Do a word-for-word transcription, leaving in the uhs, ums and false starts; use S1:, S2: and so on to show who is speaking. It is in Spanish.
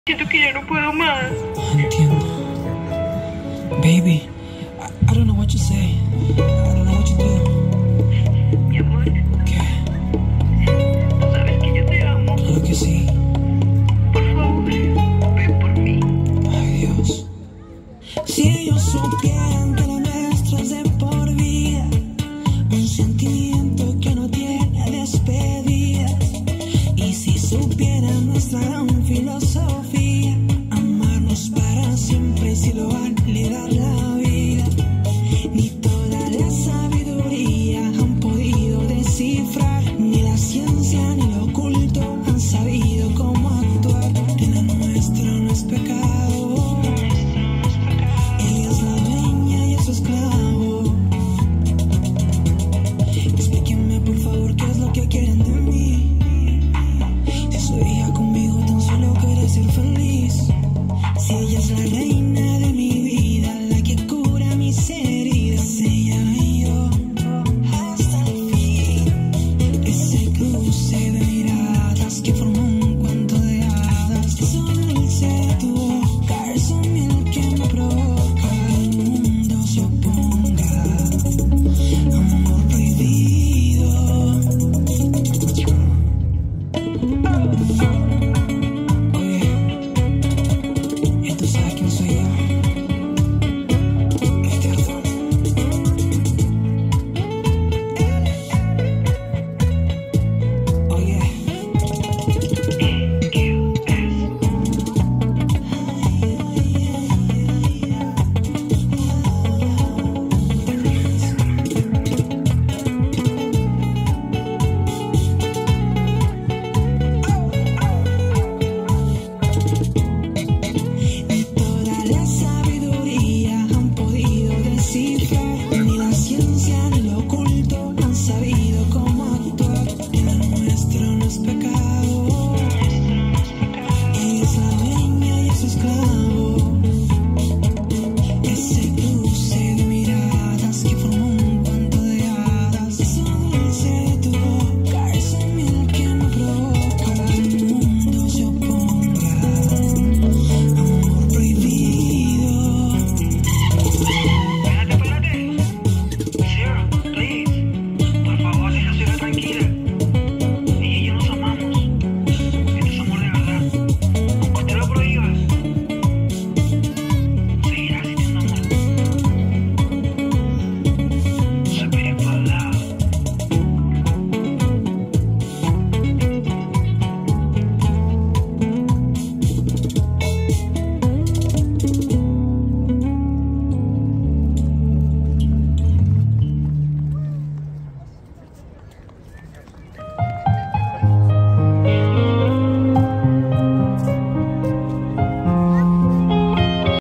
S1: Siento que ya no puedo más.
S2: Entiendo. Baby, I, I don't know what you say. I don't know what you do.
S1: Mi amor,
S2: ¿Qué?
S1: tú sabes que yo te amo.
S2: Claro que sí.
S1: Por favor, ven por mí.
S2: Ay, Dios. Si ellos supieran que lo nuestro es de por vida, un sentimiento que no tiene despedida. Y si supieran nuestra gran filosofía, amarnos para siempre y si lo vale dar la vida. Ni toda la sabiduría han podido descifrar, ni la ciencia ni lo oculto han sabido cómo actuar. En lo nuestro no es pecado.